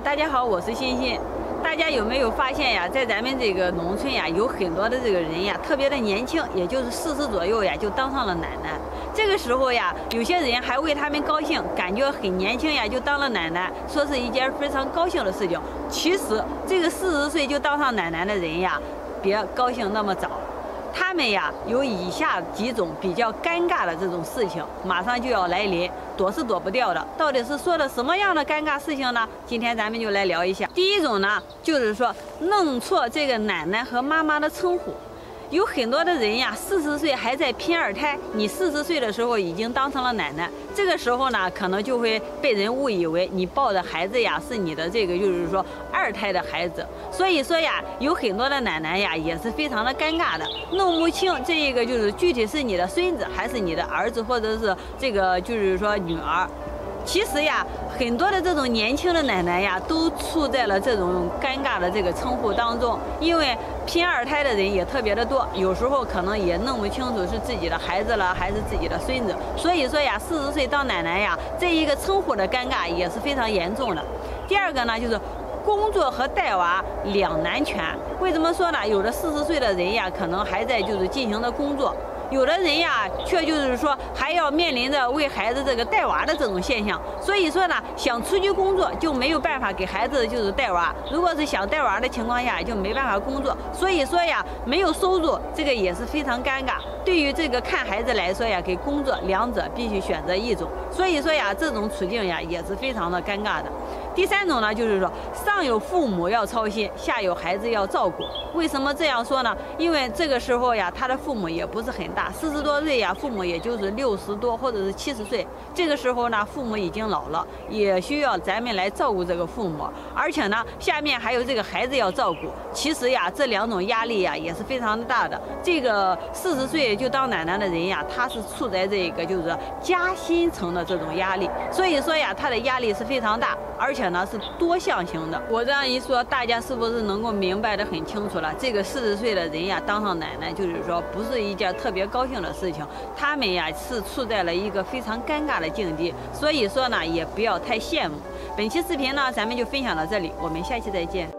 大家好，我是欣欣。大家有没有发现呀，在咱们这个农村呀，有很多的这个人呀，特别的年轻，也就是40左右呀，就当上了奶奶。这个时候呀，有些人还为他们高兴，感觉很年轻呀，就当了奶奶，说是一件非常高兴的事情。其实，这个40岁就当上奶奶的人呀，别高兴那么早。他们呀，有以下几种比较尴尬的这种事情，马上就要来临，躲是躲不掉的。到底是说的什么样的尴尬事情呢？今天咱们就来聊一下。第一种呢，就是说弄错这个奶奶和妈妈的称呼。有很多的人呀，40岁还在拼二胎，你40岁的时候已经当成了奶奶，这个时候呢，可能就会被人误以为你抱的孩子呀是你的这个就是说二胎的孩子。所以说呀，有很多的奶奶呀也是非常的尴尬的，弄不清这一个就是具体是你的孙子还是你的儿子，或者是这个就是说女儿。其实呀，很多的这种年轻的奶奶呀，都处在了这种尴尬的这个称呼当中，因为拼二胎的人也特别的多，有时候可能也弄不清楚是自己的孩子了还是自己的孙子。所以说呀，40岁当奶奶呀，这一个称呼的尴尬也是非常严重的。第二个呢，就是工作和带娃两难全。为什么说呢？有的40岁的人呀，可能还在就是进行的工作。有的人呀，却就是说还要面临着为孩子这个带娃的这种现象，所以说呢，想出去工作就没有办法给孩子就是带娃。如果是想带娃的情况下，就没办法工作。所以说呀，没有收入，这个也是非常尴尬。对于这个看孩子来说呀，给工作两者必须选择一种。所以说呀，这种处境呀也是非常的尴尬的。第三种呢，就是说上有父母要操心，下有孩子要照顾。为什么这样说呢？因为这个时候呀，他的父母也不是很大，40多岁呀，父母也就是60多或者是70岁。这个时候呢，父母已经老了，也需要咱们来照顾这个父母。而且呢，下面还有这个孩子要照顾。其实呀，这两种压力呀也是非常的大的。这个40岁就当奶奶的人呀，他是处在这个就是夹心层的这种压力，所以说呀，他的压力是非常大，而且呢是多项型的。我这样一说，大家是不是能够明白得很清楚了？这个40岁的人呀，当上奶奶就是说不是一件特别高兴的事情，他们呀是处在了一个非常尴尬的境地。所以说呢，也不要太羡慕。本期视频呢，咱们就分享到这里，我们下期再见。